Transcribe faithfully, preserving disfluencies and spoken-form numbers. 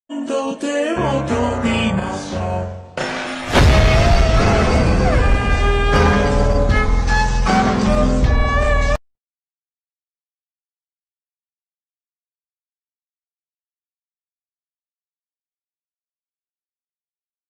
と手を取りましょう